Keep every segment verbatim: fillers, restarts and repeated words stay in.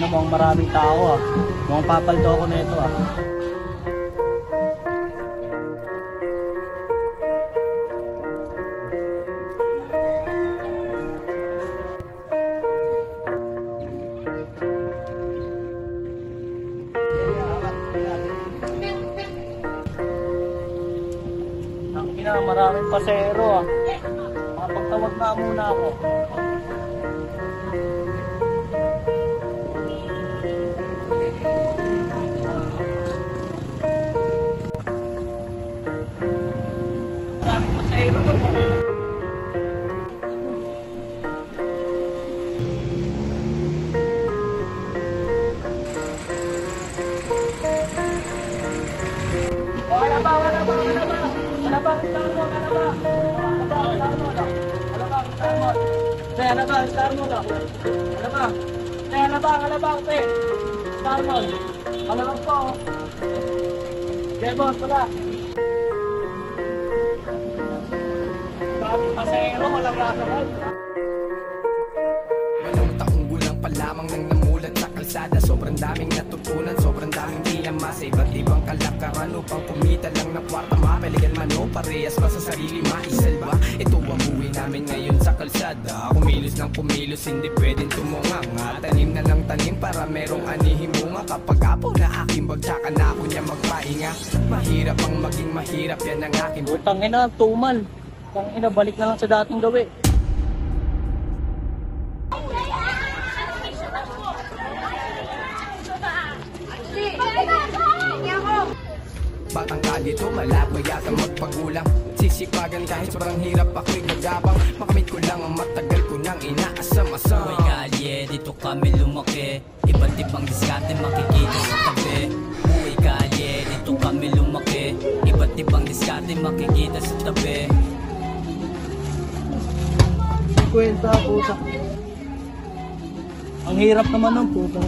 ano, mukhang maraming tao ah. Mukhang papaldo ako na ito ah. Ang ina, maraming pasero ah. Makapagtawag na muna ako. Maraming pasero to. Wala ba, wala ba, wala ba? Wala ba, star mo, wala ba? Wala ba, star mo, wala ba, star mo? Te, wala ba, star mo, wala ba? Te, wala ba, wala ba, te? Star mo, wala ba po? Te, boss, wala. Sabi pasero, walang rasakal. Walong taong gulang pa lamang nang namulat sa kalsada. Sobrang daming natutunan, sobrang daming diyamas sa iba't ibang kalakaran. Upang kumita lang ng kwarta, mapaligan man o parehas pa sa sarili maisalba. Ito ang buhay namin ngayon sa kalsada. Kumilos ng kumilos, hindi pwedeng tumunganga. Tanim na lang tanim para merong anihim bunga. Kapag apo na aking bagsakan na ako niya magpahinga. Mahirap ang maging mahirap, yan ang aking Utang ina, tumal. Utang ina, balik na lang sa dating gawi. Batang kalito, malabo yata magpagulang. Sisipagan kahit sobrang hirap ako'y nagabang. Makamit ko lang ang matagal ko nang inaasam-asam. Buhay kalye, dito kami lumaki. Iba't ibang diskarte makikita sa tabi. Buhay kalye, dito kami lumaki. Iba't ibang diskarte makikita sa tabi. Kwenta, puta. Ang hirap naman ng puta.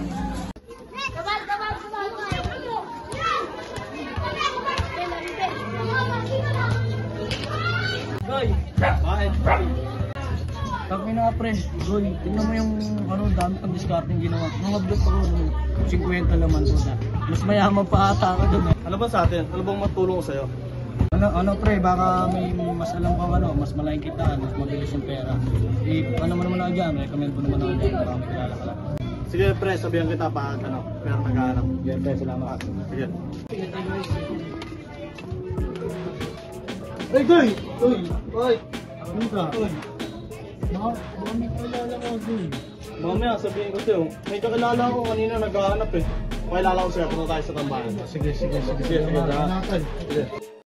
Goy! Bakit? Taki na pre, Goy, tingnan mo yung ano, dami pang discarding ginawa. Nung upload ako, fifty naman doon. Mas mayaman pa ata ka doon eh. Ano ba sa atin? Ano bang matulong ko sa'yo? Ano, ano pre, baka may mas alam kang ano, mas malaking kitaan, mas mabilis yung pera. Eh, ano mo naman ako dyan, recommend mo naman ako dyan, baka may kilala ka lang. Sige pre, sabihan kita pa ano, pero naghahanap. Yan pre, salamat. Sige. Hey Goy! Goy! Goy! Ano ka? Goy! Baka, baka may kilala ka doon. Mamaya sabihin ko sa'yo, may kakilala ko kanina naghahanap eh. Pakilala ko sa'yo, punta tayo sa tambahan. Sige, sige, sige. Sige, sige, Natin. Sige.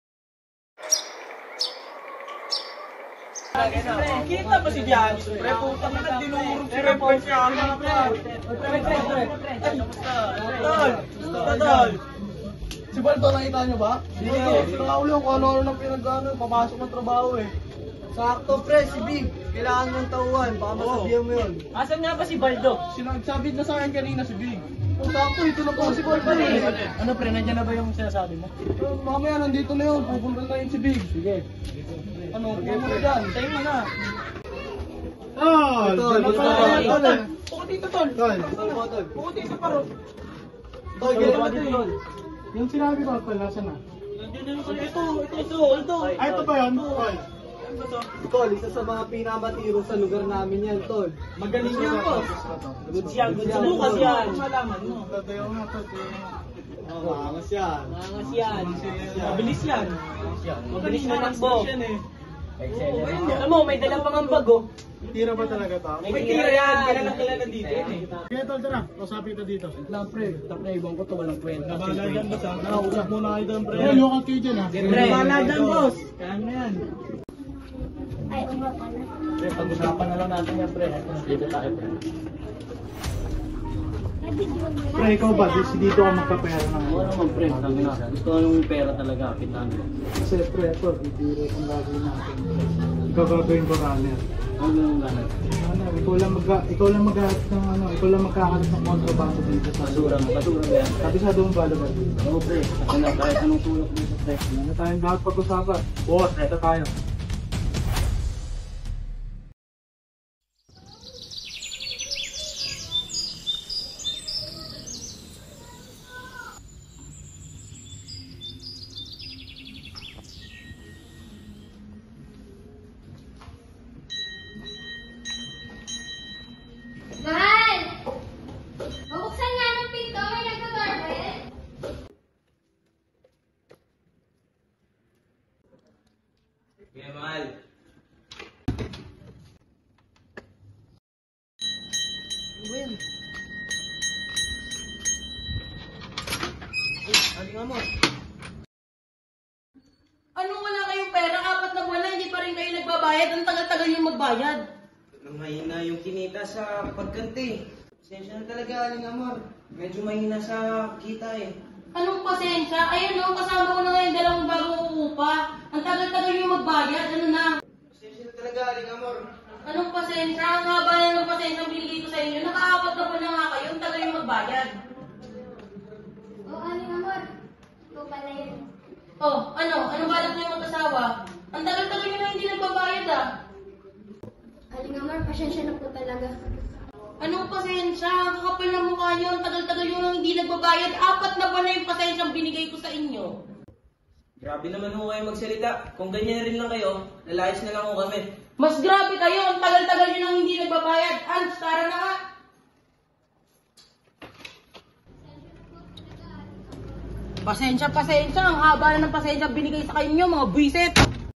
Kita ba si Dian? Pre, puta na dinurog si Report siya. Pre, pre, pre. Tol! Tol! Si Baldo, nakita nyo ba? Sige, nakaulo ko ano-ano nang pinag-ano, papasok ng trabaho eh. Sakto pre, si Big. Kailangan mong tauhan, baka masabihan mo yun. Asan nga ba si Baldo? Sinagsabit na sa akin kanina si Big. Oh, sakto, ito na po si Baldo eh. Ano pre, nandiyan na ba yung sinasabi mo? Eh, mamaya nandito na yun, pupunta na yun si Big. Sige. Ano, kaya mo na dyan. Tayo mo na. Ah! Tol, dyan tol, na tol, tayo. tol. Bukod dito, tol. Tol, tol mo, tol. Bukod dito, parot. Tol, ganyan mo tol. Yung sinabi ko, tol, nasa na? Nandiyan na yung ito, ito, ito, ito. Ay, ito ba yun? Tol. Tol, isa sa mga pinakamatiro sa lugar namin yan, tol. Magaling yan, boss. Goods yan, goods yan. Subukan tol. yan. Malaman mo. Tatayo nga, tol. Oo, angas yan. Angas yan. Mabilis yan. Mabilis na ng bo. Alam mo, may dala pang ang bago. Tira ba talaga to? May tira yan. Kilala kilala dito yan eh. Kaya tol, tara. Kausapin kita dito. Lang pre, tapos ibang ko to walang kwenta. Nabahala dyan, boss. ha? Nakausap muna kayo doon, pre. Ayun, yung kayo dyan, ha? Nabahala dyan, boss. Kaya na yan. Ay, uma pala. Pre, pag-usapan na lang natin yan, pre. Dito tayo, pre. Pre, ikaw ba? Dito ka magkapera na. Oo naman, pre. Sabi na. Gusto ko yung pera talaga. Pitan ko. Kasi, pre, ito. Itiro kung gagawin natin. Ikaw gagawin ko runner. Ano yung ganun? Ano, ikaw lang mag ikaw lang maghahanap ng ano, ikaw lang magkakalat ng kontrabando dito sa Basura mo. Basura ba yan? Kabisado mo ba lugar? Oo, pre. Kasi na kahit anong tulog dito, pre. Ano tayong dapat pag-usapan? Boss, eto tayo. Ano ba yan? Aling Amor. Ano wala kayong pera? Apat na buwan na, hindi pa rin kayo nagbabayad. Ang tagal-tagal yung magbayad. Nang mahina yung kinita sa pagkanti. Pasensya na talaga, Aling Amor. Medyo mahina sa kita eh. Anong pasensya? Ayun no, kasama ko na ngayon dalawang bagong uupa. Ang tagal-tagal yung magbayad. Ano na? Pasensya na talaga, Aling Amor. Anong pasensya? Ang haba na ng pasensya ang binigay ko sa inyo. Nakaapat na buwan na nga kayo. Ang tagal yung magbayad. O, Aling Amor. Ikaw pala yun. Oh, ano? Anong balak niyo mag-asawa? Ang tagal-tagal nyo na hindi nagbabayad ah. Aling Amor, pasensya na po talaga. Anong pasensya? Ang kakapal na mukha nyo. Ang tagal-tagal nyo nang hindi nagbabayad. Apat na buwan na yung pasensya ang binigay ko sa inyo. Grabe naman ho kayo magsalita. Kung ganyan rin lang kayo, lalayas na lang ho kami. Mas grabe kayo. Ang tagal-tagal nyo nang hindi nagbabayad. Ans, tara na nga. Pasensya, pasensya. Ang haba na ng pasensya binigay sa inyo, mga buwiset.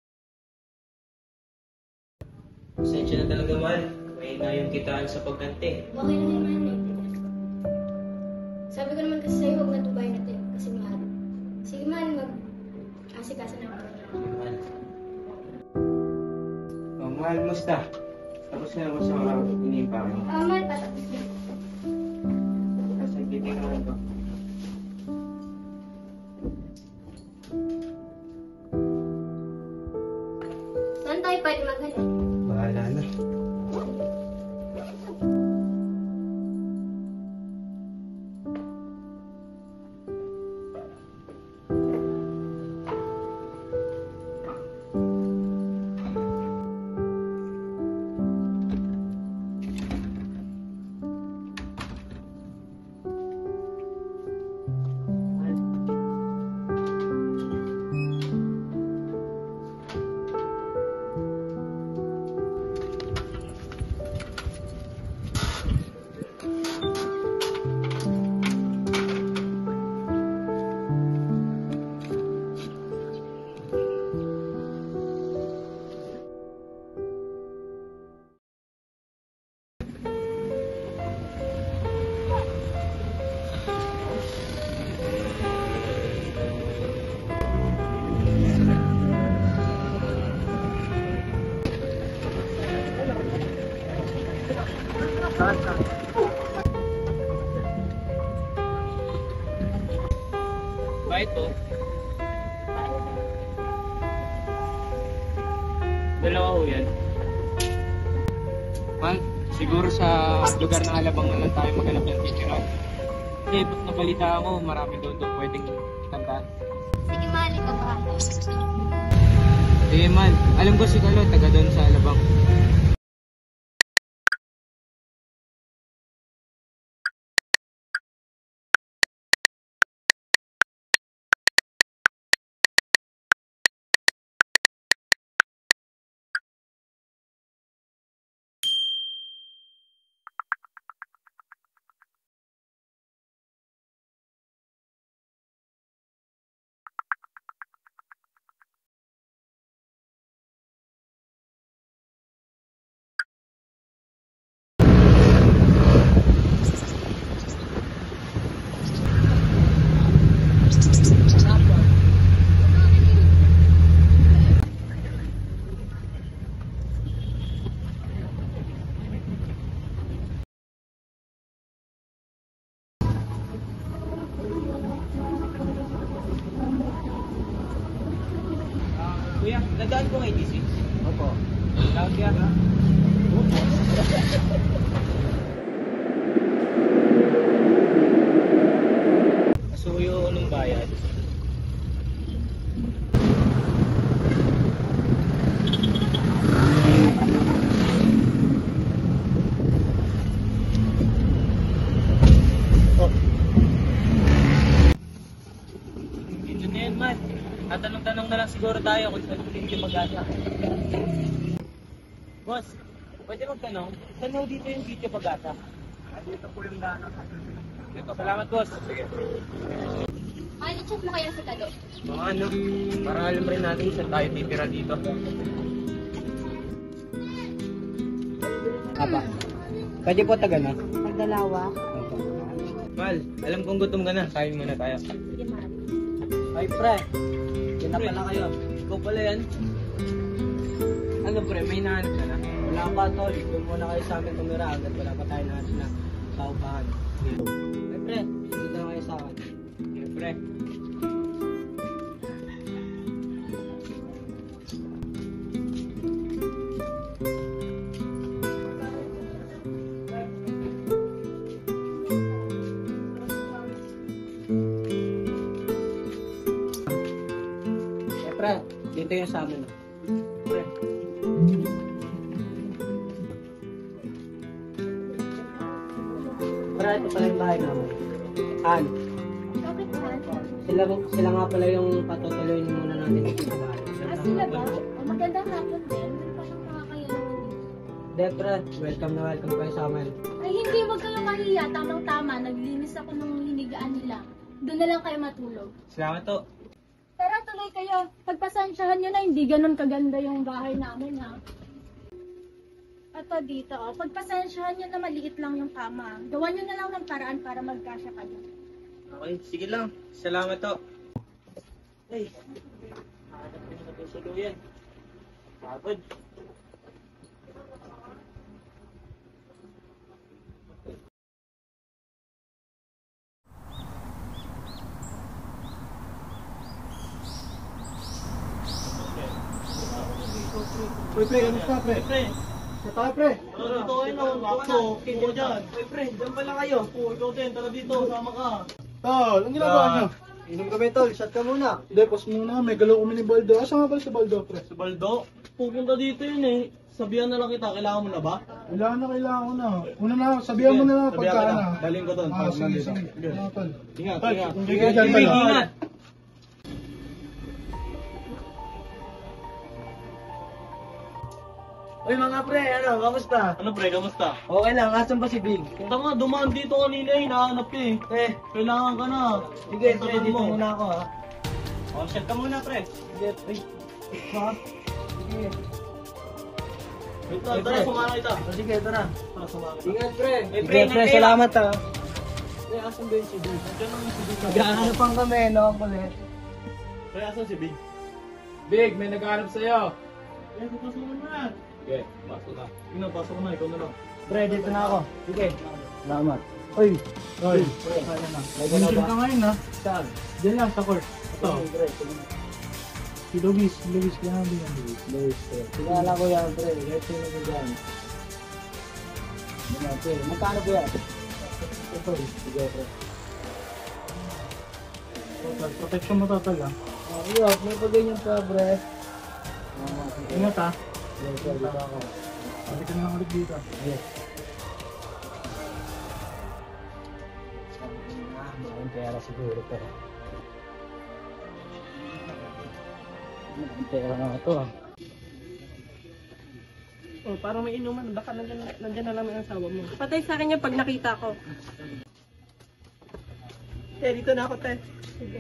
Pasensya na talaga, mahal. Mahina yung kitaan sa pagkanti. Okay lang naman eh. Sabi ko naman kasi sa'yo, huwag na tubayin natin. Kasi mahal. Sige man, mag-asikasa na ako. Mahal. Oh, mahal, musta? Tapos na ako sa mga iniimpa ko. Ah, mahal, patapos na. Kasi titingnan ko. Saan tayo pwede maghanap? Bahala na. Ba ito? Dalawa ho yan. Man, siguro sa lugar ng Alabang na lang tayo maghanap ng teacher out. Kasi ba't nabalita ako, marami doon doon pwedeng tandaan. Sige, mahal, ikaw ba? Eh man, alam ko si Kalo, taga doon sa Alabang. Kuya, nadaan ko kay D C. Opo. Tawag yan. Kasuyo ng bayad. Dito na yan, man. Tatanong-tanong na lang siguro tayo kung saan yung mag-asa. Boss, pwede magtanong, saan ho dito yung sitio Pag-asa? Dito po yung daan. Dito, salamat boss. Sige. Mahal, i-check mo kaya si Kalo. Mga ano, para alam rin natin saan tayo titira dito. Apa, pwede po taga na. dalawa. Mal, alam kong gutom ka na. Kain muna tayo. Sige, mahal. Ay, pre. Yan na pala kayo. Ikaw pala yan. Ano, pre? May nahanap ka na? Wala pa, tol. Doon muna kayo sa amin tumira. Agad wala pa tayo nahanap na kaupahan. Ay, pre. Sunod na kayo sa akin. Ay, pre. Eh, pre. Dito yung sa amin. Pre. Pre, ito pala yung bahay namin. An. Bakit ba? Sila, sila nga pala yung patutuloyin muna natin dito sa bahay. Ah, sila ba? Oh, magandang hapon din. Meron pa siyang makakayanan dito. De, pre. Welcome na welcome kayo sa amin. Ay, hindi. Huwag kayong mahiya. Tamang-tama. Naglinis ako ng hinigaan nila. Doon na lang kayo matulog. Salamat to. Tara, tuloy kayo. Pagpasensyahan nyo na, hindi ganun kaganda yung bahay namin, ha? Ito dito, oh. Pagpasensyahan nyo na maliit lang yung kama. Gawan nyo na lang ng paraan para magkasya kayo. Okay, sige lang. Salamat to. Ay. Hanap ko natin si Kuya. Pagod. Uy, pre, kamusta, pre? Pre. Sa tayo, pre. Tara dito kayo na. Wakso. Kiko dyan. Uy, pre. Dyan pala kayo. Oo, ikaw din. Tara dito. Sama ka. Tol, ang ginagawa niyo? Inom kami, tol. Shot ka muna. Hindi, pause muna. May galaw kami ni Baldo. Asa nga pala si Baldo, pre? Si Baldo, pupunta dito yun eh. Sabihan na lang kita, kailangan mo na ba? Kailangan na, kailangan ko na. Una na, sabihan mo na lang Sabihan pagka ka na. na. Daling ko doon. Ah, Pag sige, nandito. sige. Sige. Ano, tol? Ingat, Tol, ingat. kung giga dyan Big, pala. ingat. Uy, mga pre. Ano, kamusta? Ano pre, kamusta? Okay lang. Asan ba si Big? Punta nga, dumaan dito kanina eh, hinahanap ka eh. Eh, Kailangan ka na. sige, Punta pre. doon Dito mo. muna ako, ha. Oh, shot ka muna pre. Sige, pre. Ha? Sige. Wait lang, Eh, tara, pre. sumama kita. O, sige, tara. Tara, sumama kita. Ingat, pre. Eh, Sige, pre, pre. ingat kayo. Salamat, ha. Pre, asan ba yung si Big? Diyan lang yung si Big. Gahanapan kami, no? Kulit. Pre, asan si Big? Big, may naghahanap sa'yo. Eh, papasok mo na. Okay, pasok na. Ino, pasok na, ikaw na lang. Pre, dito na ako. Sige. Salamat. Uy. Tol, Pre, kaya na. May mention galaw ka ba? ngayon, ha? Saan? Diyan lang, sa court. Ito. Sige, pre. Sige. Si Luis, si Luis, kailangan din yan, Luis. Luis, pre. Kilala ko yan, pre. Let's see na ko dyan. Ano, pre. Magkano po yan? Ito, Sige, pre. tol, protection mo to, tol, ha? Oh, yun. May paganyan pa, pre. Ingat, ha? Sige, pre. Dito ako. Pati ka na lang ulit dito. Yes. Maraming pera siguro, pero... Maraming pera na ito, ah. Oh, parang may inuman. Baka nandyan, nandyan na lang ang asawa mo. Patay sa akin yan pag nakita ko. Te, dito na ako, te. Sige.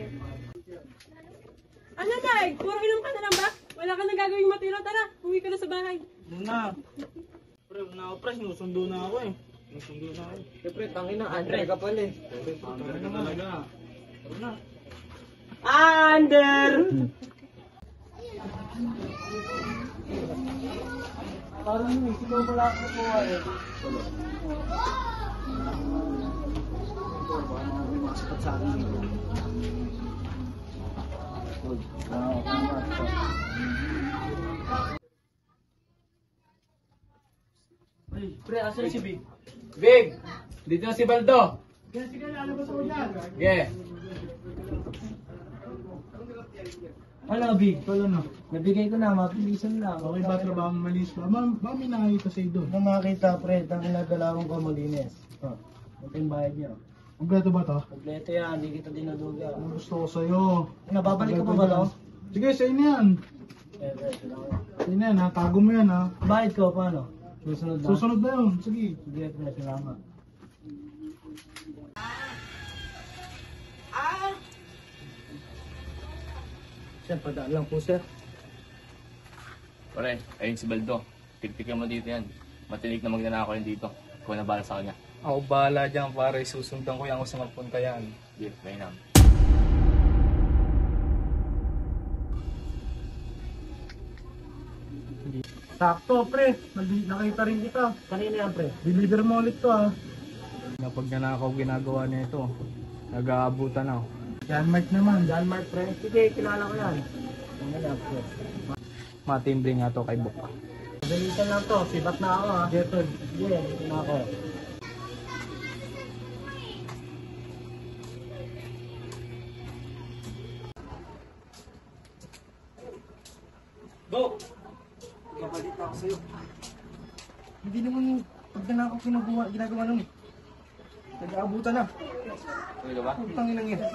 Ano, Nay? Puro inom ka na lang ba? Wala ka na gagawing matiro. Tara, uwi ka na sa bahay. Muna. Pre, muna ako pre, sinusundo na ako eh. Sinusundo na ako. Siyempre, tangin na. Andre ka pala, eh. Tangin na talaga. Tara na. Under! Parang yun, ikaw pala ako po, eh. Sikat sa akin. Ah, tama. Ay, pre, asan si Big? Big, dito na si Baldo. Sige, sige, lalabas ako dyan. Sige. Hala, Big, tol, ano? Nabigay ko na, mapilisan lang. Okay ba trabaho mo malis ba? Ba, ba may nakakita sa'yo doon? Nung makita, pre, ang inadalawang ko malinis. Ito, ito yung bayad niyo. Kompleto ba to? Kompleto yan, hindi kita dinaduga. Ang gusto ko sa'yo. Nababalik ko pa ba to? Sige, sa'yo na yan. Eh, pre, salamat. Sa'yo na yan, ha? Tago mo yan, ha? Bayad ko, paano? Susunod na? Susunod na yun. Sige. Sige, pre, salamat. Sir, padaan lang po, sir. Pare, ayun si Baldo. Tiktikan mo dito yan. Matinig na magnanakaw yan dito. Ikaw na bala sa kanya. Ako bahala dyan pare, susundan ko yan kung saan magpunta yan. Yes, may nang. Sakto, pre. Nag- nakita rin kita. Kanina yan, pre. Deliver mo ulit to, ah. Na pag nanakaw ginagawa niya ito, nag-aabutan ako. John Mark naman. John Mark, pre. Sige, kilala ko yan. Ang ganap, pre. Matimbre nga to kay Bok. Dalitan lang to. Sibat na ako, ha. Jetod. Sige, dito na ako. Bok! Kabalita ako sa'yo. Hindi naman yung pagdanakaw ginagawa, ginagawa nun eh. Nag-aabutan na. Ano ba? Ang tanginang yan.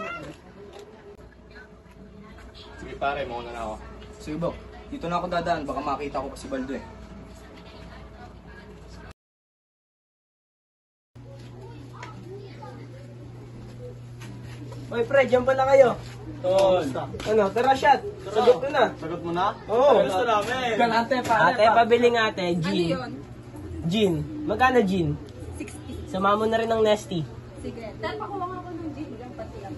Sige pare, mauna na ako. Sige Bok, dito na ako dadaan, baka makita ko pa si Baldo eh. Oy, pre, dyan pala kayo. Tol. Ano, tara shot. Sagot mo na. Sagot mo na? Oo. Gusto namin. Galante pare. Ate, pabiling ate. Gin. Ano yun? Gin. Magkano gin? sixty. Sama mo na rin ng Nesty. Sige. Dahil pakuha nga ako ng gin. Yung pati ako.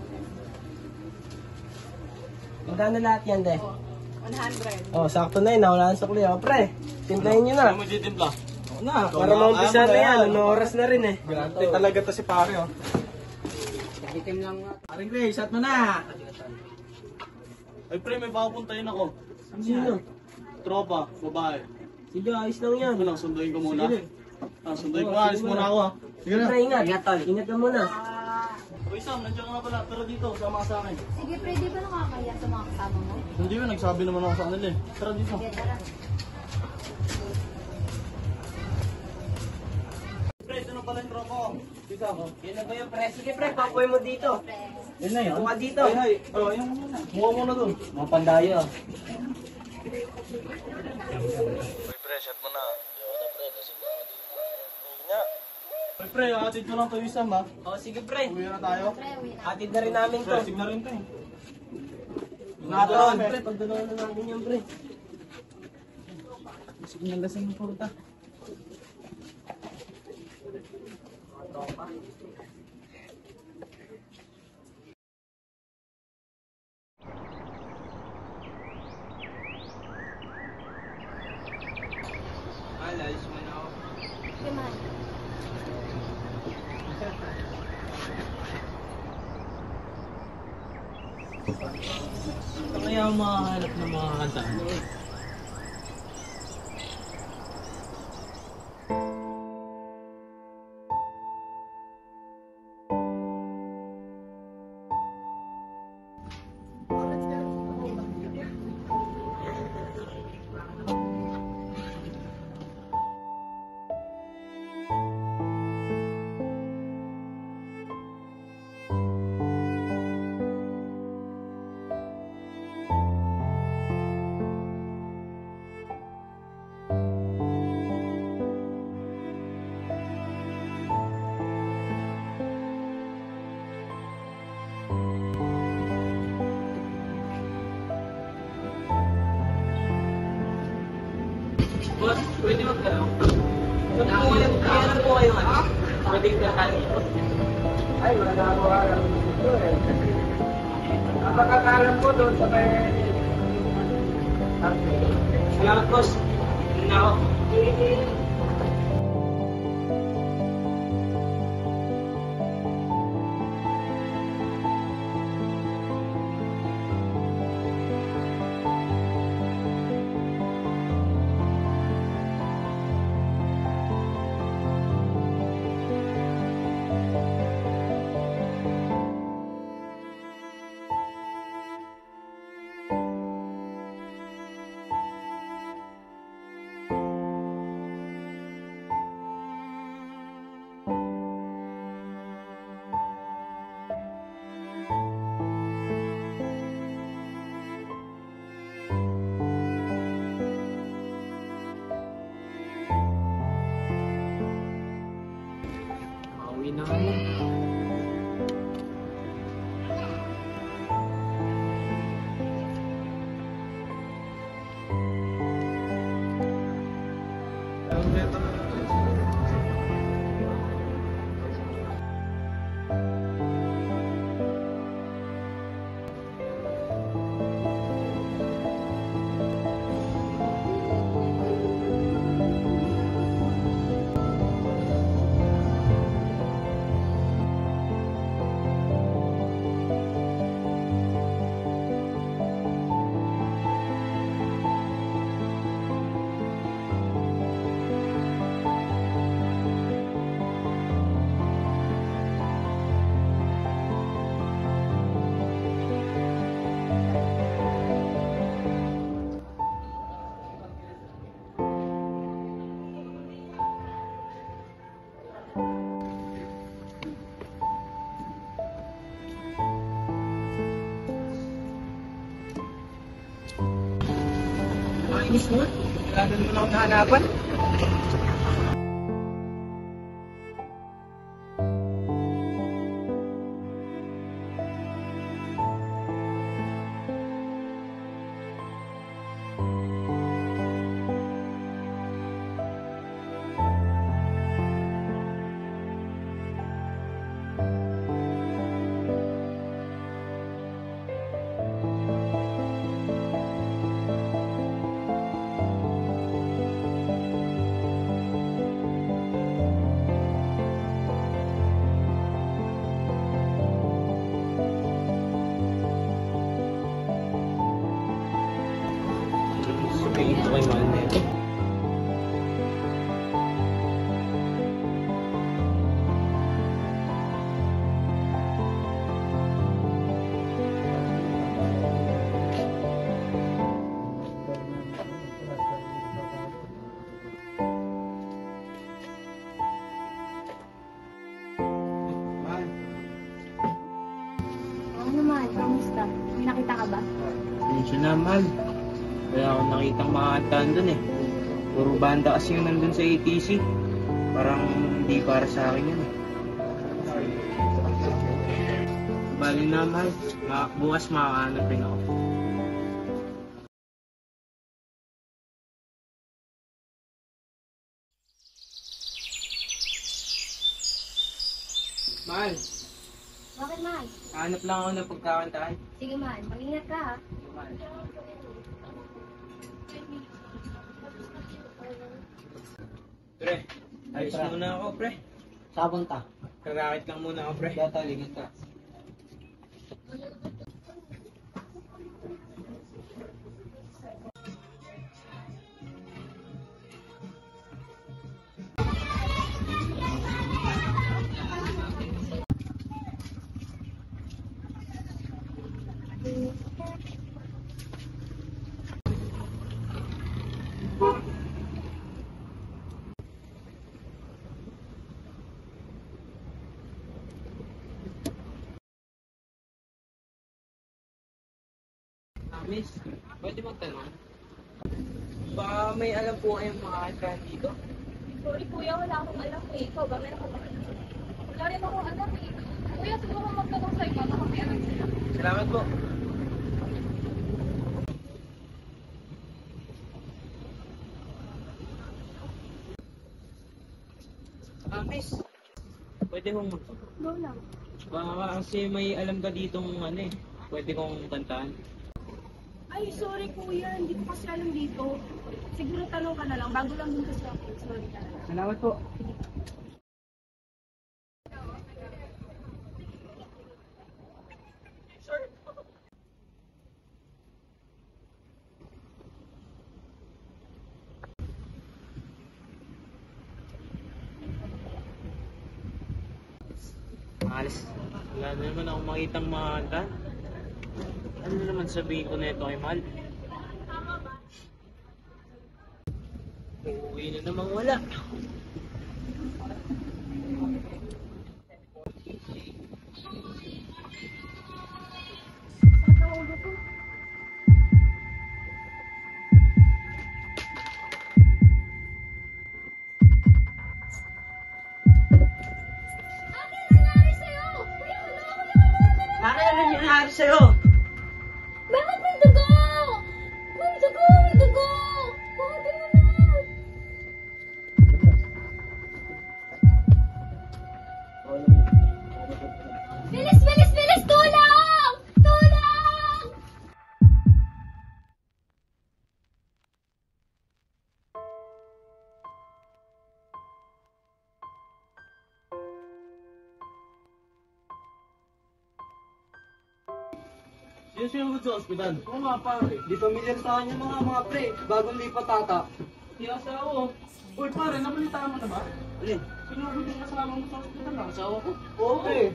Magkano lahat yan, te? one hundred. Oh, sakto na yun. Nawala ang sukli. Oh, pre, timplahin nyo na. Ano mo ditimpla? Oo na, para maumpisa na yan. Ano oras na rin eh. Galante talaga to si pare, oh. Itim lang nga. Aring Ray, shot mo na! Ay pre, may papuntahin ako. Sino? Tropa, babae. Sige, ayos lang yan. Ano lang, sunduin ko muna. Sige. Ah, sunduin ko nga, alis muna ako, ah. Sige na. Pre, ingat. Ingat, tol. Ingat ka muna. Uy Sam, nandiyan ka nga pala. Tara dito, sama ka sa akin. Sige, pre, di ba nakakaya sa mga kasama mo? Hindi yun, nagsabi naman ako sa kanila eh. Tara dito. Sige, tara. Pre, ito na pala yung tropa ko. Dito ako. Yan na ba yung pre? Sige, pre, papoy mo dito. Yan na yun. Buka dito. Ay, ay. Oh, yung muna. Mukha muna doon. Mga pandayo. Uy pre, shot mo na. Yo na pre, lasing na ako dito. Nga. Uy pre, atid ko lang to yung Sam, ha. Oh, sige, pre. Uwi na tayo. Pre, uwi na. Atid na rin namin to. Pre, sig na rin to eh. Ingatan, pre. Pagdalawan na namin yan, pre. Sige na lasing ng puruta. Alayos mo na ako. Sige, man. Ito kaya ang makahanap ng mga kanta. Boss, pwede magkano? Ano po kayo? Kaya po kayo ano? Pwede magkano? Ay, wala na ako alam dito eh. Ang pagkakalam ko doon sa may... Salamat, boss. Hindi na ako. Pauwi na kami. Miss mo? Wala na naman ako nahanapan. Sabihin ko kay mahal na ito. Oo naman, kamusta? May nakita ka ba? Medyo na, mahal. Kaya ako nakitang makakantaan dun eh. Puro banda kasi yung nandun sa A T C. Parang hindi para sa akin yun eh. Bali na, mahal. Ma- bukas makakahanap rin ako. Mahal, Bakit, mahal? hanap lang ako ng pagkakantaan. Sige, mahal. Mag-ingat ka, ha? Mahal. Pre, ayos muna ako, pre. Sabon ta. Kakakit lang muna ako, pre. Data, ligit ka. Ah, miss, pwede magtanong? Baka may alam po kayong makakantaan dito? Sorry, kuya. Wala akong alam eh. Ikaw ba? Meron ka ba? Wala rin akong alam eh. Kuya, siguro magtanong sa'yo. Baka may alam sila. Salamat po. Ah, miss, pwede kong magtanong? Go lang. Baka kasi may alam ka ditong ano eh, pwede kong kantaan. Ay, sorry kuya. Hindi ko kasi alam dito. Siguro tanong ka na lang. Bago lang din kasi ako. Sorry ka na lang. Salamat po. Alis. Wala na naman akong makitang makakanta. Ano na naman sabihin ko na ito kay Mahal? Uuwi na namang wala. Bakit ano nangyari sa'yo? Bakit may dugo? May dugo! May dugo! Bakit mo na? Bilis! Bilis! Bilis! Tulong! Tulong! Sino sinugod sa ospital? Oo nga pare. Di familiar sa kanya mga mga pre. Bagong lipat tata. Di asawa. Uy pare, nabalitaan mo na ba? Alin? Sinugod yung kasama mo sa ospital ang asawa ko. Oo pre.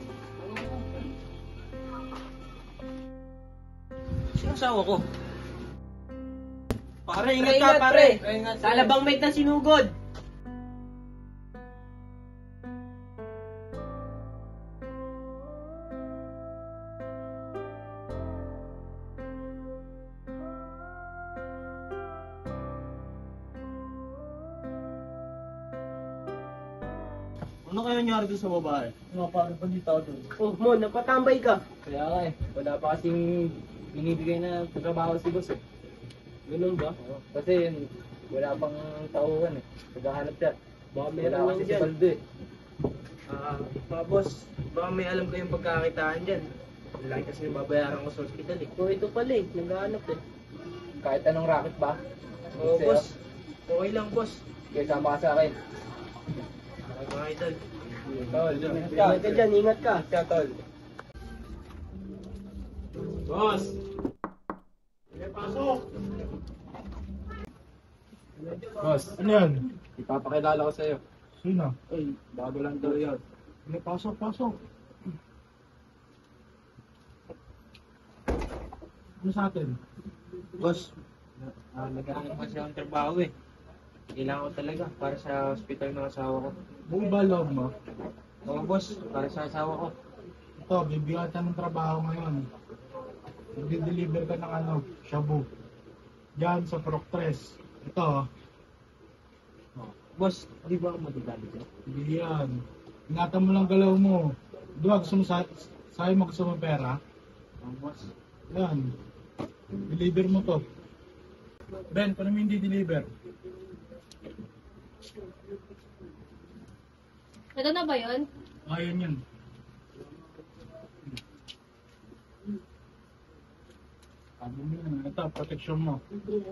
Sino asawa ko? Pare, ingat ka pare. Sa alabang mate na sinugod. Ano kaya nangyari doon sa babae? Mga paano pa dito ako doon? Oh, Mon, napatambay ka. Kaya nga eh, wala pa kasing binibigay na trabaho si boss eh. Ganun ba? Oo, kasi yun, wala pang tauhan eh. Naghahanap siya. Baka Wala meron lang kasi si dyan. Baldo eh. Ah, mga boss, baka may alam kayong pagkakitaan dyan. Laki kasi yung babayaran ko sa hospital eh. Oh, ito pala eh, naghahanap eh. Kahit anong racket ba? Oo, Sa'yo. boss. Okay lang, boss. Kaya sama ka sa akin. Okay, mga idol. Tol, Ingat ka dyan, ingat ka. Siya, tol. Boss! May pasok! Boss, Ano yan? ipapakilala ko sa'yo. Sino? Ay, bago lang daw yun. May pasok, pasok. Ano sa atin? Boss, uh, naghahanap kasi akong trabaho eh. Kailangan ko talaga para sa hospital ng asawa ko. Buong ba loob mo? Oo, boss, para sa asawa ko. Ito, bibigyan ka ng trabaho ngayon. Magdi-deliver ka ng ano, shabu. Diyan sa Proctres. Ito, Boss, di ba ako magdadali ko? hindi yan. Ingatan mo lang galaw mo. Di ba gusto mo sa sa'yo mo gusto mo pera? Oo, boss. Yan. Deliver mo to. Ben, paano mo hindi deliver? Ito na ba yun? Ayun yun. Sabi mo yun. Ito, protection mo.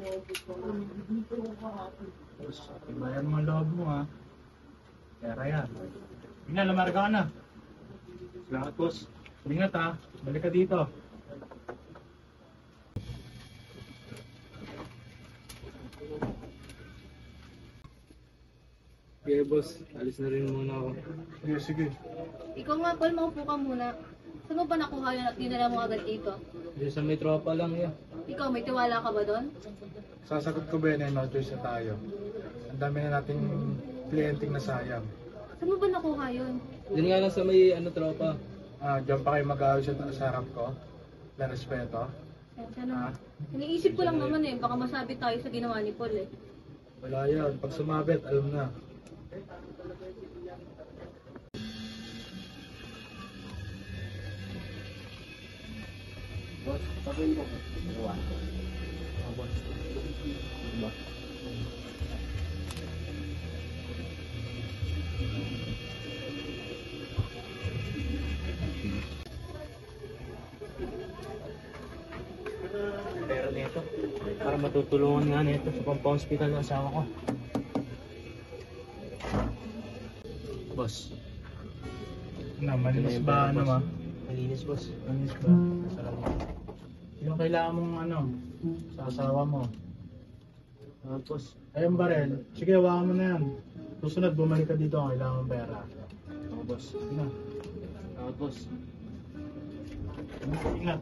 Tapos, ibayan mo ang loob mo ha. Pera yan. Ina, lamarga ka na. Salamat, boss. Ingat ha. Balik ka dito. Okay, boss. Alis na rin muna ako. Sige, sige. Ikaw nga, Paul, maupo ka muna. Saan mo ba nakuha yun at dinala mo agad dito? Diyan sa may tropa lang yun. Ikaw, may tiwala ka ba doon? Sasagot ko ba yun, no choice na tayo. Ang dami na nating klienting nasayang. Saan mo ba nakuha yun? Diyan nga lang sa may ano tropa. Ah, diyan pa kayo mag-aaway sa, sa harap ko. Na respeto. Kaya na. Iniisip ko lang naman eh, baka masabi tayo sa ginawa ni Paul eh. Wala yan. Pag sumabit, alam na. Boss, sabihin mo. Iwan. Oh, boss. Diba? Pero nito, para matutulungan nga nito sa pampa-hospital ng asawa ko. Boss. Na, malinis ba ano ma? Malinis, boss. Malinis ba? Salamat. Yung kailangan mong ano, sa asawa mo. Ah, boss. Ayun barel. Sige, hawakan mo na yan. Susunod, bumalik ka dito kung kailangan mong pera. Ah, boss. Sige na. Ah, boss. Ingat.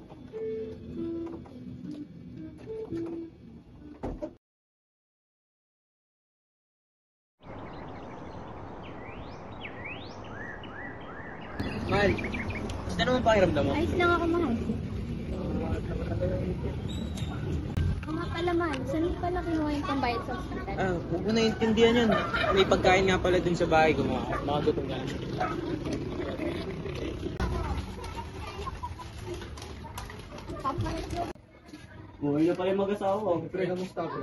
Mahal, gusto naman pakiramdam mo? Ayos lang ako, mahal. Mga pala, mahal. Saan mo pala kinuha yung pambayad sa hospital? Ah, huwag mo naiintindihan yun. May pagkain nga pala dun sa bahay ko, mga mga gutom ka. Buhay na pala yung mag-asawa. Pre, kamusta pre?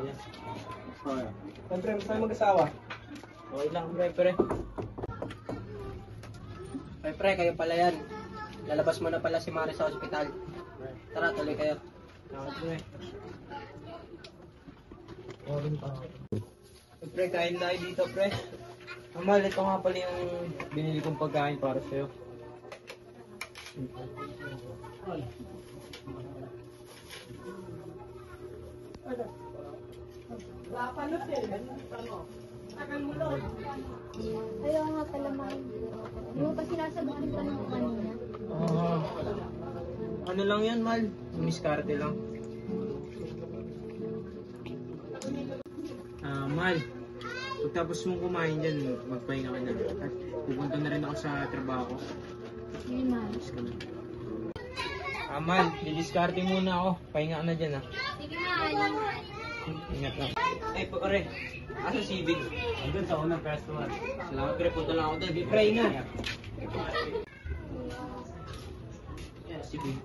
Pre, kamusta yung mag-asawa? Okay lang, pre, pre. Pre, pre, kayo pala yan. Lalabas mo na pala si Mari sa ospital. Tara, tuloy kayo. Tara, pre. Pre, kain tayo dito, pre. Amal, ito nga pala yung binili kong pagkain para sa'yo. Ayaw nga pala, mahal. Hindi mo pa sinasagot yung tanong ko kanina. Ah, ano lang yan, Mal? Miskarte lang. Ah, Mal. Pagtapos mong kumain dyan, magpahinga ka na. At pupunta na rin ako sa trabaho. Sige, mahal. Ah, Mal, didiskarte muna ako. Pahinga ka na dyan, ah. Sige, mahal. Ingat lang. Ay, pare. Asa si Big? Andun sa unang restaurant. Salamat, pre. Punta lang ako doon. Pray na. Yeah, si Big.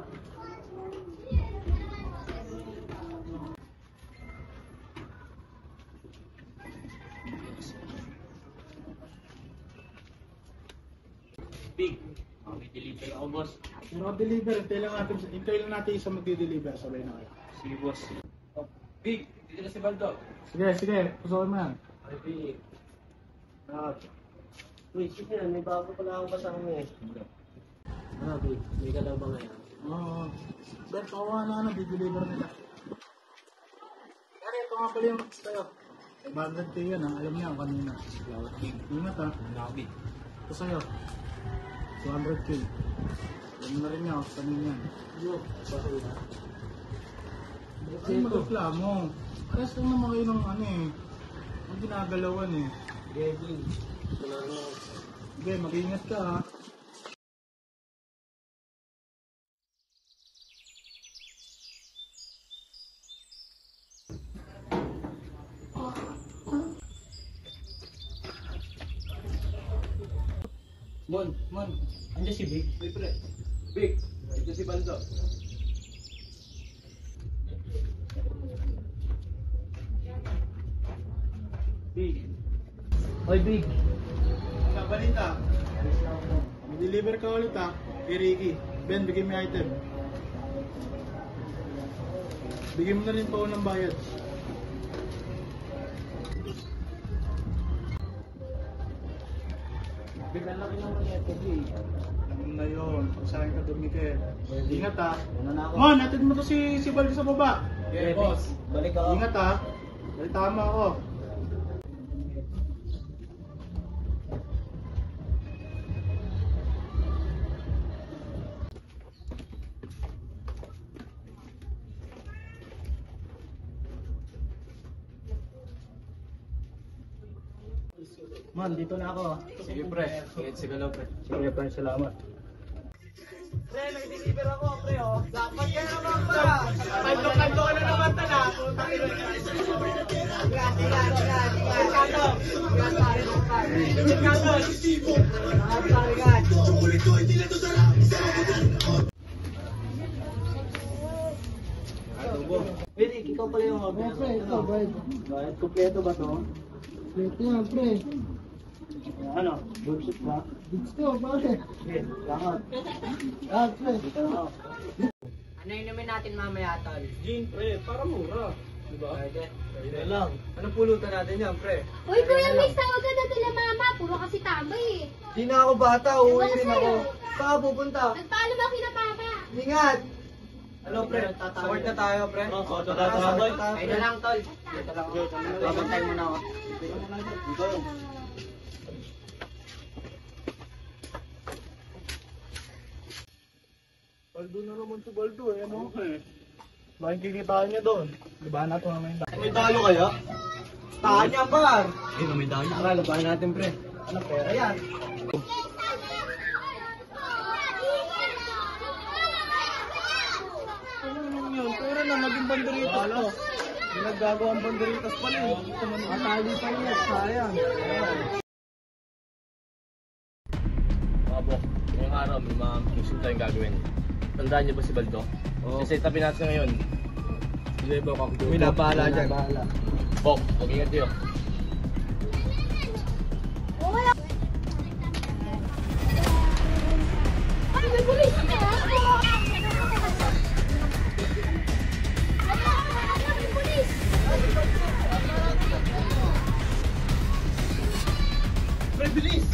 Big, makikideliver ako, boss. Yung mga deliver, hintay lang natin, hintay lang natin isa magdi-deliver, sabay na kayo. Sige, boss. Oh, Big, dito na si Baldo. Sige, sige, pusokin mo yan. Ay, Big. Ah, wait, sige na, may bago pala akong kasama eh. Ano, Big? May ka daw ba ngayon? Oo. Bert, kawawa na ano, di-deliver nila. Kaya ito nga pala yung max tayo. Bagad kayo yan, ha? Alam niya kanina. Ingat ha. Big. Ito sa'yo. two hundred K. Alam mo na rin niya, kanina yan. Yo, bakit na? Ay, magreklamo. Aras lang naman kayo ng ano eh. Ang ginagalawan eh. Okay, Big. Salamat. Sige, mag-ingat ka ha. Mon, Mon, andiyan si Big. Ay, pre. Big, ito si Baldo. Big. Oy, Big. Sa balita. Mag-deliver ka ulit ha. Kay Ricky. Ben, bigyan mo yung item. Bigyan mo na rin pa unang bayad. Big, ang laki naman ito, Big. Ano na yun? Pasahin ka doon, Miguel. Ingat ha. Ano na ako? Mon, natin mo to si, si Baldo sa baba. Okay, boss. Balik ako. Ingat ha. Dahil tama ako. Man, dito na ako. Sige, pre. Ingat si Galaw, pre. Sige, pre. Salamat. Pre, nag-deliver ako, pre, oh. Dapat ka naman, pre. Kanto-kanto ka na naman, tala. Putang ina. Ingat, ingat, ingat. Kanto. Ingat, pare, ingat. Ingat, pare, ingat. Pwede, ikaw pala yung hobby. Pre, ito, bayad. Bayad, kumpleto ba to? Ito yan, pre. Ano? Bullshit ba? Gusto, bakit? Sige, langat. Ah, pre. Dito na ako. Ano inumin natin mamaya, tol? Gin, pre, para mura. Diba? Pwede. Pwede lang. Anong pulutan natin yan, pre? Uy, Kuya Mix, tawag ka na sila mama. Puro kasi tambay eh. Di na ako bata, uuwi Ewan ko rin sa'yo. ako. Saan ka pupunta? Nagpaano ba kina papa? Ingat! Ano, pre? Support na tayo, pre. Oo, oh, tatawa. Ay na lang, tol. Dito lang ako. Babantay mo na ako. Dito yun. Baldo na naman si Baldo eh, ano? Bakit kikitaan niya doon? Diba na ito naman yung May talo kaya? Tahan niya, par! Eh, may dahil. Tara, labahin natin, pre. Ano, pera yan? Ano naman yun? Puro na maging banderitas to. Yung naggagawa ang banderitas pala eh. Matali pa niya, sayang. Mabok, ngayong araw may mga mission tayong gagawin. Tandaan niyo ba si Baldo? Oo. Kasi set upin natin ngayon. Sige, Bok, ako May nabahala dyan. Bok, mag-ingat kayo. Ay, may pulis ka! May pulis! Pre, bilis!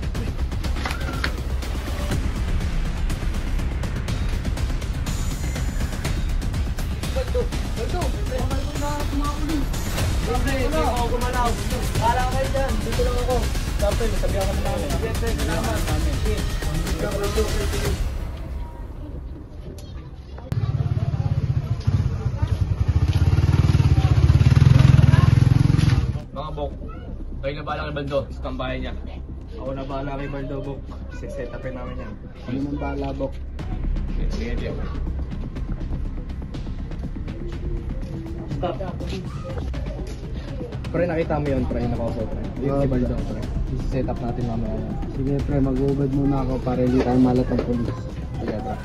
Baldo! Baldo! Bakal mo na kumakulit. Pre, hindi ako gumalaw. Kala kayo dyan. Dito lang ako. Tapos, masabihan ka na namin. Sige, pre, salamat. Sige. Ikaw, Baldo, pre, sige. Mga Bok, kayo na bahala kay Baldo sa tambahay niya. Ako na bahala kay Baldo, Bok. Set upin namin yan. Ano nang bahala, Bok? Sige, sige, sige. Stop. Pre, nakita mo yun, pre, nakaupo, pre. Yung si Baldo, pre. I-set up natin mamaya. Sige, pre, mag-ubad muna ako para hindi tayo malat ang pulis. Sige, pre.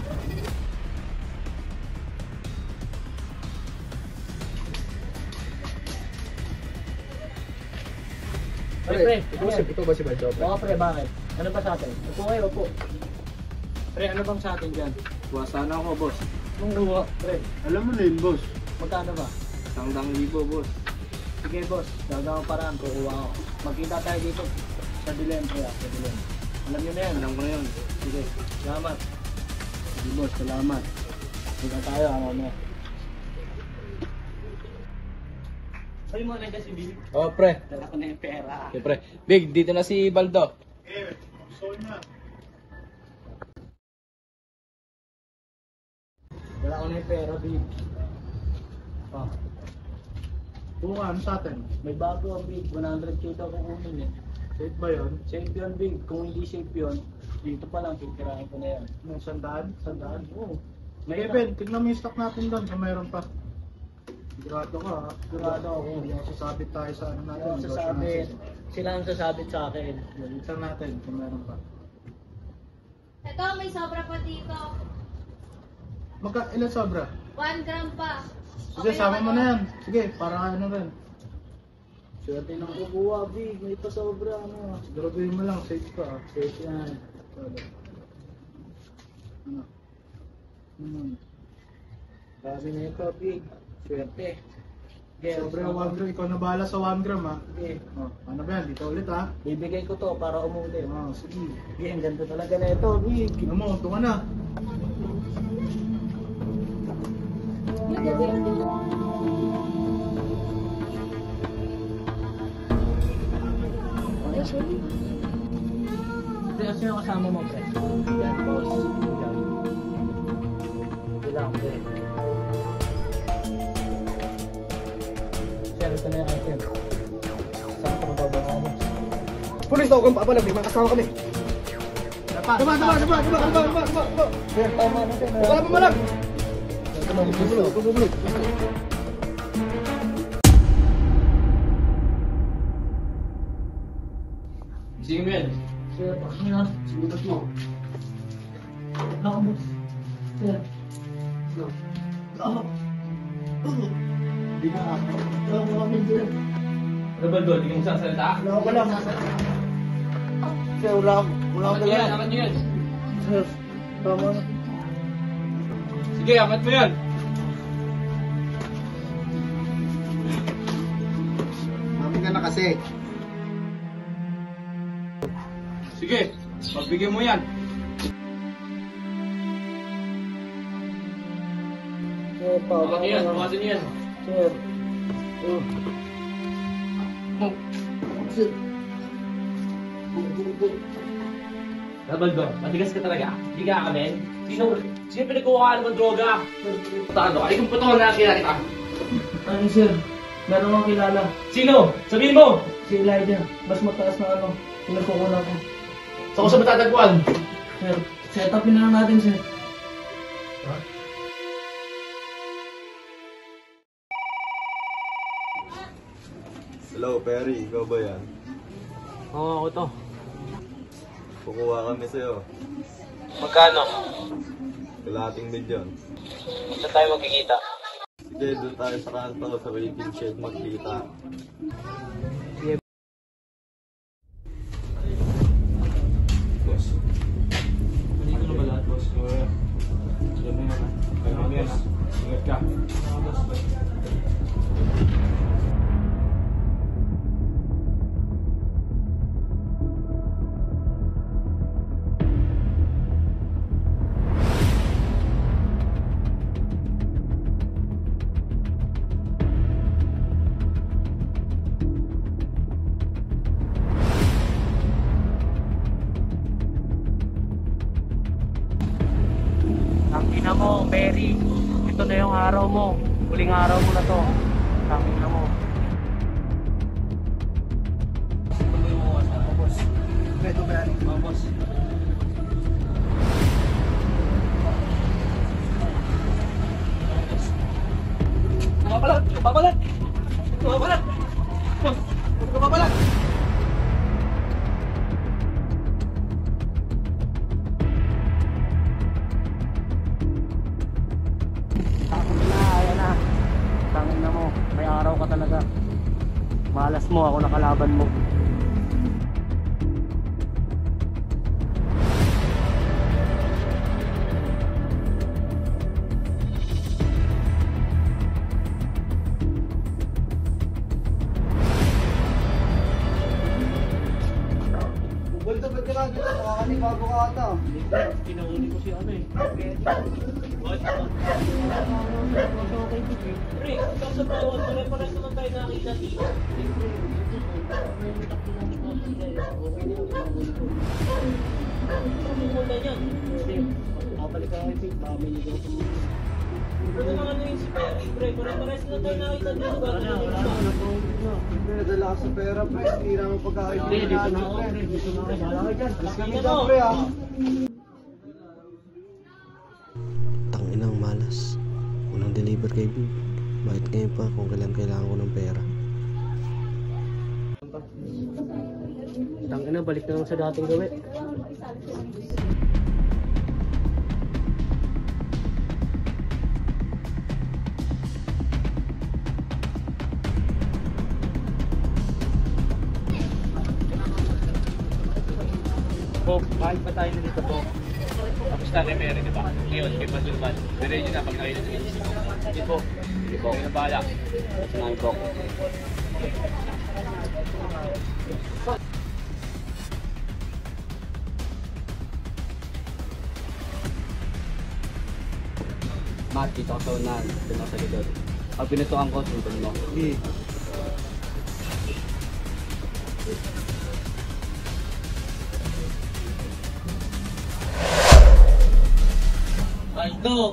Pre, pre, Ito, si, ito ba si Baldo, pre? Oo, pre, bakit? Ano ba sa atin? Upo kayo, upo. Pre, ano bang sa atin dyan? Kuha sana ako, boss. Nung uwa, pre, Alam mo na yun, boss. magkano ba? Tangdang libo, boss. Sige, boss, gagawin paraan, kukuha ako. Magkita tayo dito sa Dilen, pre, ah, sa Dilen. Alam nyo na yan, Alam ko na yun. sige, salamat. Sige, boss, salamat. Sige tayo, ano mo. Sabi mo nandiyan si Bill. Oh, pre. Dala ko na yung pera. Okay, pre. Big, dito na si Baldo. Eh, gusto niya. Dala ko na yung pera, Big. Oh, Buka, ano sa atin? may bago, Big. one hundred K daw kukunin eh. Safe ba yun? Safe yun, Big. Kung hindi safe yun, dito pa lang, pipirahin ko na yan. May sandaan? Sandaan? Oo. May Ben, tignan mo yung stock natin doon kung mayroon pa. Sigurado ka ha? Sigurado ako. Hindi ako sasabit tayo sa ano natin. Ano ang sasabit? Sila ang sasabit sa akin. Tignan natin kung mayroon pa. Ito, may sobra pa dito. Magka, ilan sobra? One gram pa. Sige, sama mo na yan. Sige, para ano rin. Swerte ng kukuha, Big. May pa sobra, ano. Siguraduhin mo lang, safe ka ha? Safe yan. Ano? Hmm. Sabi na ito, Big. Swerte. Okay, Sobre one gram, ikaw na bahala sa one gram ha? Okay. Oh, ano ba yan? Dito ulit ha? Bibigay ko to para umuli. Oh, sige. Okay, ang ganda talaga na ito, Big. Ano mo, ito ka na. Pre, ano yung kasama mo, pre? Yan, boss. Yan. Ito lang, pre. Sir, ito na yung item. Saan ka mababawa mo? Pulis daw kung papalag, may mga kasama kami. Dapat! Tama, tama, tama, tama, tama, tama, tama. Sir, tama na, sir. Wala pa malag. Ito na, bubulog, bubulog. Sige mo yan. Sir, bakit nga? Sinubat mo. Ako, boss. Sir. Ako. Hindi na ako. Ako kami, sir. Ano Baldo, hindi ka magsasalita? Wala ko lang. Sir, wala ako. Wala ako Angat yan, lang. angat nyo yan. Sir, tama na. Sige, angat mo yan. Mami ka na kasi. Sige, pagbigyan mo yan. Sir, tama Angat nyo yan, na. bukasan nyo yan. Sir. Oh. Sir. Baldo, matigas ka talaga. Hindi ka kakamin. Sino, sino pinagkuha ka ng droga? Putado, ay kung puto na nakakita kita. Ano, sir? Meron akong kilala. Sino? Sabihin mo! Si Elijah. Mas mataas na ano. Pinagkukunan ko. Saan ko sa matatagpuan? Sir, set upin na lang natin, sir. Hello, Perry. Ikaw ba yan? Oo, ako to. Kukuha kami sa'yo. Magkano? Kalahating milyon. Saan tayo magkikita? Sige, doon tayo sa kanto sa waiting shed magkita. Boss. Nandito na ba lahat, boss? Oo. Diyan na yan, ha? Kaya mo yan, ha? Ingat ka. Oo, boss. Ang ina mo, Mary. Ito na yung araw mo. Huling araw mo na to. Ang ina mo. Tuloy mo boss. Ako, boss. Beto ba yan? Mga boss. Tumapalat! Tumapalat! Tumapalat! Boss! araw ka talaga. Malas mo, ako nakalaban mo. Baldo, ba't ka lang dito? Nakakanibago ka ata. Pinahuli ko si ano eh. Pre, ikaw sa bawat pare-pares naman tayo nakita dito. Muna yan. Kapalik ka kay Pete, mamili ko sa mga. Ano naman na yung si Perry, pre? Pare-pares na tayo nakita dito. Wala na, wala na. Pre, nadala ka sa pera, pre. Tira mo pagkain. Pre, dito na ako, pre. Dito na ako. Bahala ka dyan. Mas kami dyan, pre, ah. Tanginang malas. Unang deliver kay Big. Bakit ngayon pa kung kailan kailangan ko ng pera? Tangina, balik na lang sa dating gawin. Po, kahit pa tayo na dito po. Tapos na kay Mary, di ba? Ngayon, kay Masulman. Pero yun na, pag nakita sa isip ko. Hindi po. Hindi po. Hindi na bahala. Sinabi po. Mat, dito ako sa unahan. Dito ako sa likod. Pag pinutuan ko, sunod mo. Hindi. Baldo!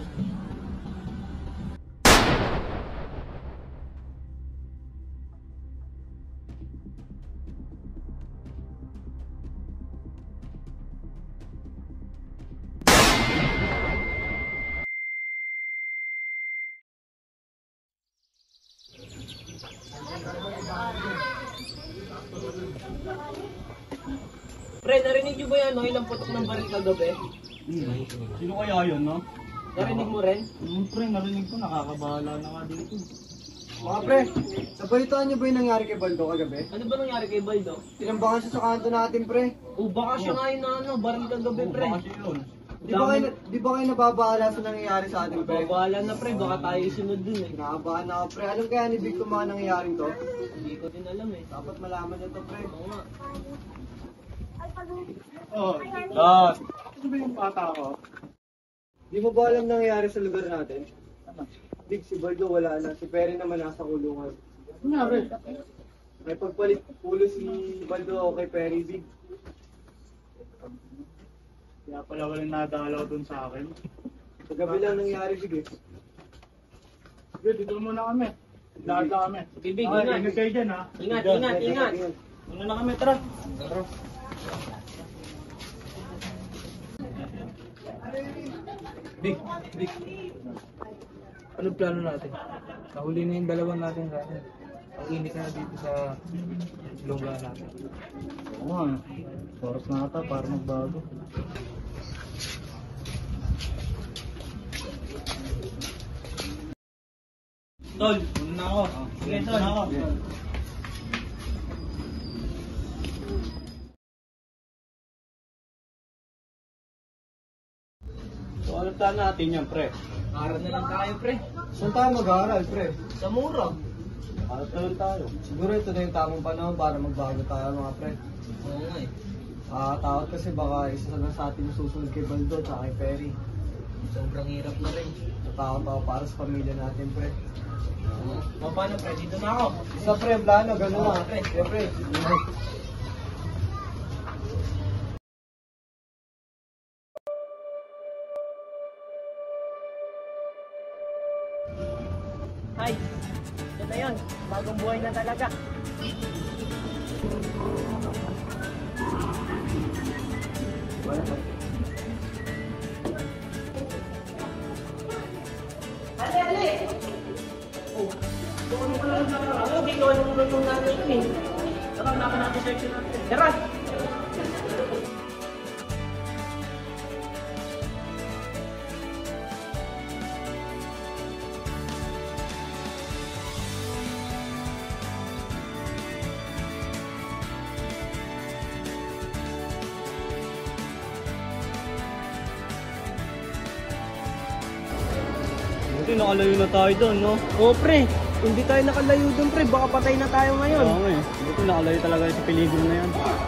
Pre, narinig niyo ba yan, no? Ilang putok ng baril kagabi? Hmm. Sino kaya yun, no? Narinig mo rin? Hmm, pre, narinig ko. Nakakabahala na nga dito. Mga pre, nabalitaan niyo ba yung nangyari kay Baldo kagabi? Ano ba nangyari kay Baldo? Tinambangan siya sa kanto natin, pre. O baka siya nga yun na ano, baril kagabi, pre. Baka siya yun. Di ba kayo, di ba kayo nababahala sa nangyayari sa atin, pre? Babahala na, pre. Baka tayo isunod dun eh. Nakabahan ako, pre. Alam kaya ni Big kung mga nangyayaring to? Hindi ko din alam eh. Dapat malaman niyo to, pre. Oo nga. Oh, ah, ano ba yung pata ko? Di mo ba alam nangyayari sa lugar natin? Big, si Baldo wala na. Si Perry naman nasa kulungan. Nangyari? May pagpalit pulo si Baldo kay Perry, Big. Kaya pala walang nadalaw dun sa akin. Sa gabi lang nangyari, Big eh. Sige, dito muna kami. Lahat lang kami. Bibig, Ah, ingat. ingat kayo dyan, ha? Ingat, ingat, ingat. Una na kami, tara. Tara. Big, Big. Anong plano natin? Nahuli na yung dalawang natin sa atin. Ang init na dito sa lungga natin. Oo nga. Oras na ata para magbago. Tol, Una na ako. sige, Una Tol. na ako. So ano plano natin yan, pre? Aral na lang tayo, pre. Saan tayo mag-aaral, pre? Sa mura. Aral tayo tayo. Siguro ito na yung tamang panahon para magbago tayo, mga pre. Oo nga eh. Nakakatakot kasi baka isa na sa atin yung susunod kay Baldo at kay Perry. Sobrang hirap na rin. Natakot ako para sa pamilya natin, pre. O paano, pre? Dito na ako. Isa, pre, plano, gano'n lang. Pre, yeah, pre. Ay, ito na yun. Bagong buhay na talaga. Ali, ali! Oh, doon mo lang na ako. Di ko ano muna yung natin eh. Saka naman natin section natin. Tara! Buti nakalayo na tayo doon, no? Oo, pre. Kung di tayo nakalayo doon, pre, baka patay na tayo ngayon. Oo nga eh. Buti nakalayo talaga sa peligro na yan.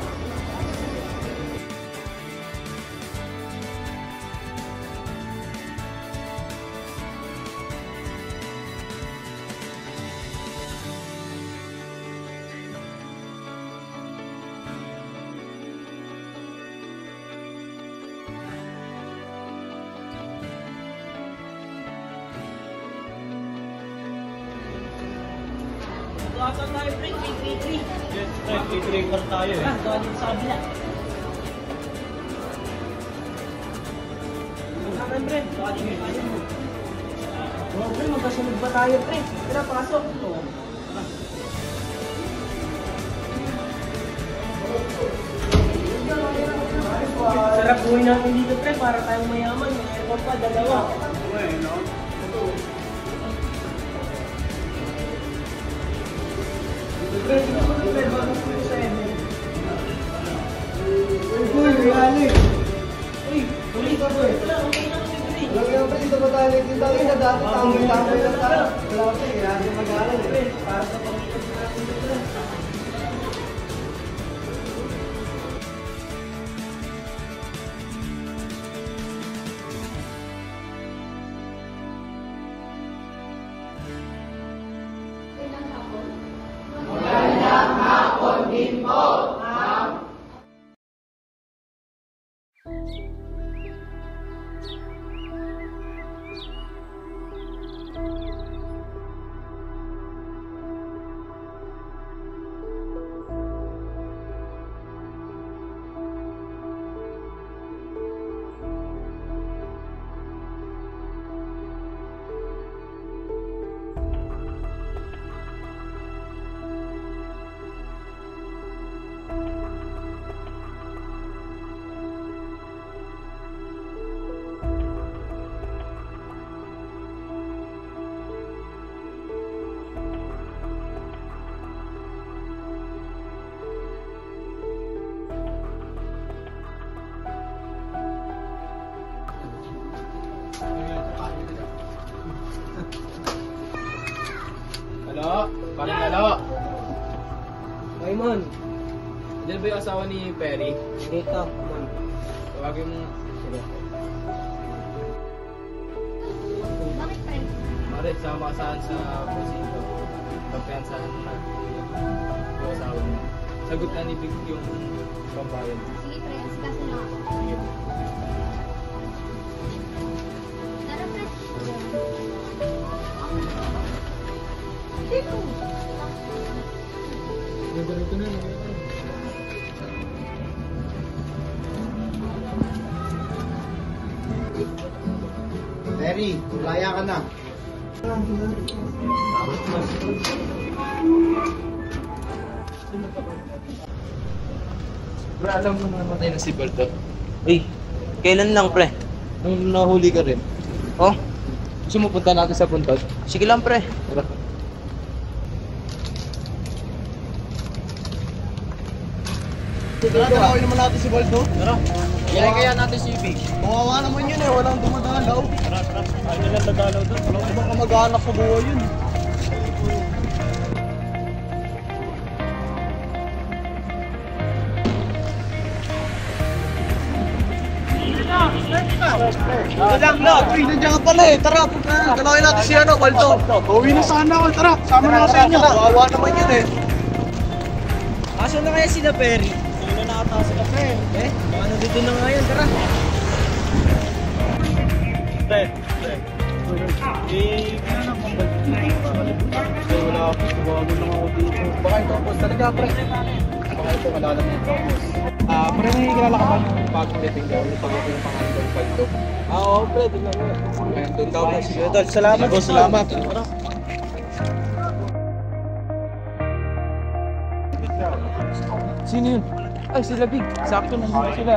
Asan tayo, pre? three three three. Yes, pre. Titrekker tayo eh. Ah, gawa dito sa kabila. Asan, pre? Gawa dito tayo. Oo, pre. Magkasunod ba tayo, pre? Tara, pasok. Oo. Sarap buhay natin dito, pre. Para tayong mayaman. May aircon pa, dalawa. Oo eh, no? Pre, dito ko na, pre. Bago ko yung sa M L. Uy, boy, reali. Uy, ulit ka, boy. Wala, okay na kami, pre. Wala kaya pa dito ba tayo nagkita rin na dati tamay-tamay lang tayo. Wala ko siya, reali mag-aaral eh. Para sa pangitag natin dito, pre. Halo? Parang halo? Raymond, Diyan ba yung asawa ni Perry? dito, man. Tawagin mo. Sige. Bakit, friend? Mare, sama ka saan sa presinto. Pagkansahan mo na yung asawa mo. Sagot na ni Big yung pambayan. Sige, friend. Kasi na ako. Sige. Tara, friend. Dito. Ganito na. Terry, laya ka na. Bro, alam mo na namatay na si Baldo. Uy, kailan lang pre? Nung nahuli ka rin. Oh, Gusto mo punta natin sa puntod? sige lang pre. Tara. Tara, dalawin naman natin si Baldo. Tara, kaya kaya natin si Big. Kawawa naman yun eh, walang dumadalaw. Tara, tara. Ano lang dadalaw doon? Walang ibang kamag-anak sa buhay yun. Ito lang lang. Uy, nandiyan ka pala eh. Tara, punta. Dalawin natin si ano, Baldo. Uwi na sana ako. Tara, sama na ako sa inyo. Kawawa naman yun eh. Asan na kaya sila, Perry? Sino na nakataas sila, pre? Eh, ano dito na nga yan, tara. Pre, pre. Eh, kaya na kung ba't Kasi wala ako. Tuwago lang ako dito. Baka ito, boss. Talaga, pre. Baka ito, malala mo yung tapos. Ah, pero may kilala ka ba yung bagong dating daw? Yung pag-ito yung pangalan ng Baldo. Ah, oo pre, doon lang. Ayan, doon daw na siya. Idol, salamat. Boss, salamat. Sino yun? Ay, sila Big. Sakto nandito sila.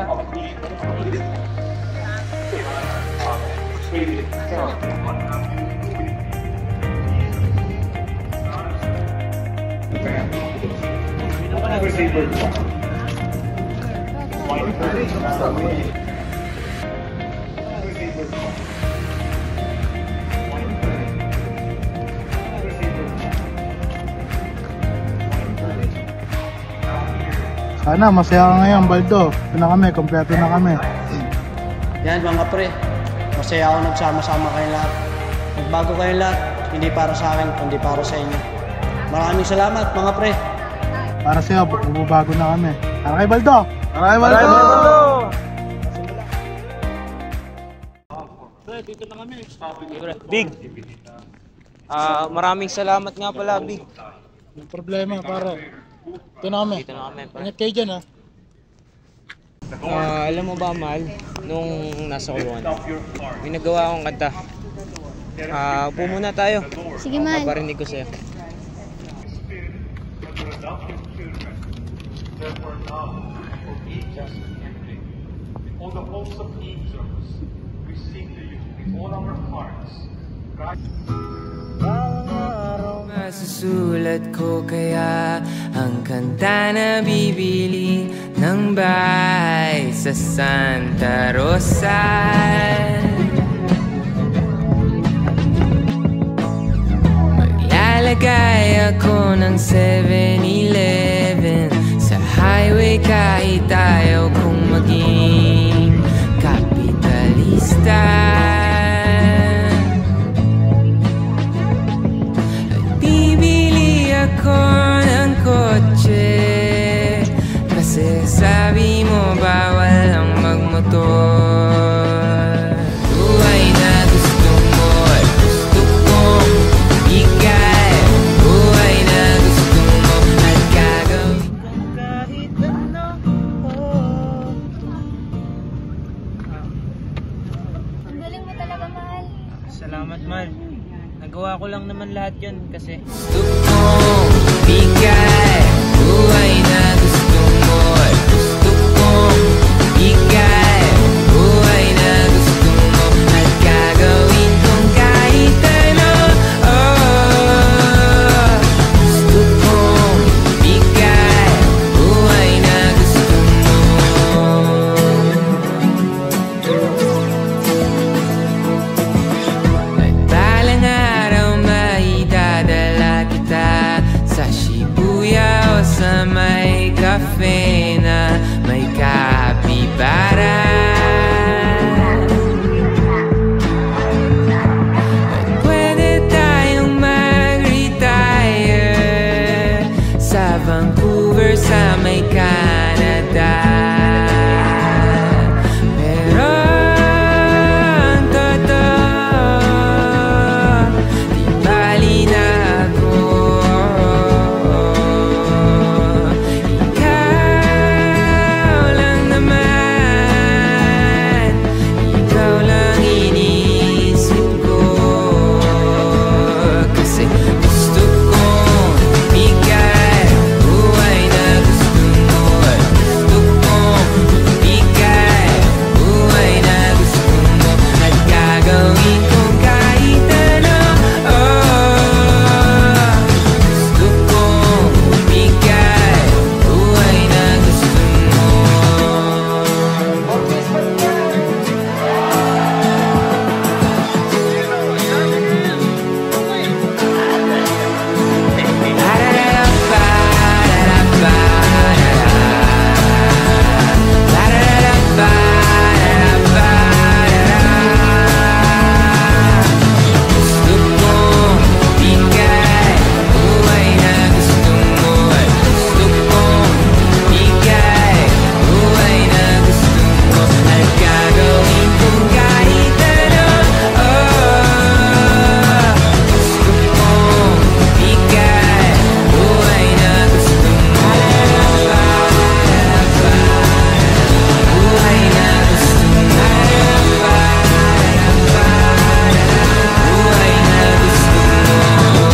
Sana masaya ka ngayon, Baldo. Ito na kami, kompleto na kami. Yan mga pre, masaya ako nagsama-sama kayong lahat. Nagbago kayong lahat, hindi para sa akin, kundi para sa inyo. Maraming salamat mga pre. Para sa'yo, bubago na kami. Tara kay Baldo! Tara kay Baldo! Big, ah maraming salamat nga pala, Big. May problema, pare. Ito na kami. Dito na kami, pare. Ingat kayo dyan, ha? Ah, alam mo ba, Mal, nung nasa kulungan, may nagawa akong kanta. Ah, upo muna tayo. Sige, Mal. Paparinig ko sa'yo. For the hopes of angels, we sing to you with all our hearts. Masusulat ko kaya ang kanta na bibili ng bahay sa Santa Rosa. Maglalagay ako ng seven eleven sa highway kahit ayaw kong maging kapitalista. Ako ng kotse kasi sabi mo bawal ang magmotor. Buhay na gusto mo at gusto kong bigay. Buhay na gusto mo at gagawin kong kahit ano. Ang galing mo talaga, Mal. Salamat, Mal. Nagawa ko lang naman lahat yun kasi gusto kong bigay. Buhay na gusto mo at gusto kong bigay. Buhay na gusto mo at gagawin kong kahit ano. Oh, gusto kong bigay. Buhay na gusto mo. At balang araw maidadala kita sa Shibuya o sa may cafe na may kapibara. At pwede tayong mag-retire sa Vancouver sa may Canada. Pero ang totoo, di bali na ako. Ikaw lang naman, ikaw lang iniisip ko. Kasi gusto kong bigay. Buhay na gusto mo at gusto kong bigay. Buhay na gusto mo at gagawin kong kahit ano. Oh, gusto kong bigay. Buhay na gusto mo. Gusto kong bigay. Buhay na gusto mo at gusto kong bigay. Buhay na gusto mo at gagawin kong kahit ano. Oh, gusto kong bigay. Buhay na gusto mo. Buhay na gusto mo. Buhay na gusto mo.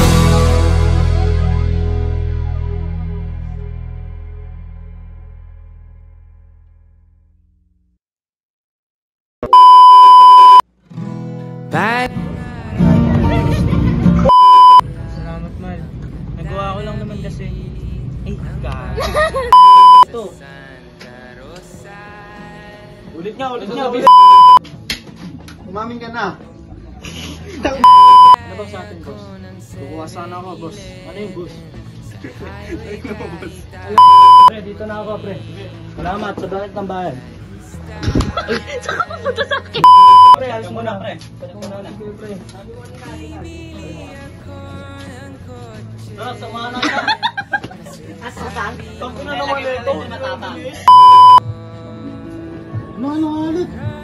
Bye. salamat, Mal. Nagawa ko lang naman kasi eh, God. Ito. Ulit nga, ulit nga. Umamin ka na. Ano ba sa atin, boss? Kukuha sana ako, boss. Ano yung boss? Pre, dito na ako, pre. Salamat sa bakit ng bayan. Saka pupunta sa akin. Pre, alis mo na, pre. Alis mo na. Sige, pre. Tara, samahan na ka. Asasan? Pag na naman ito. Matapang. Ano, ano, ulit?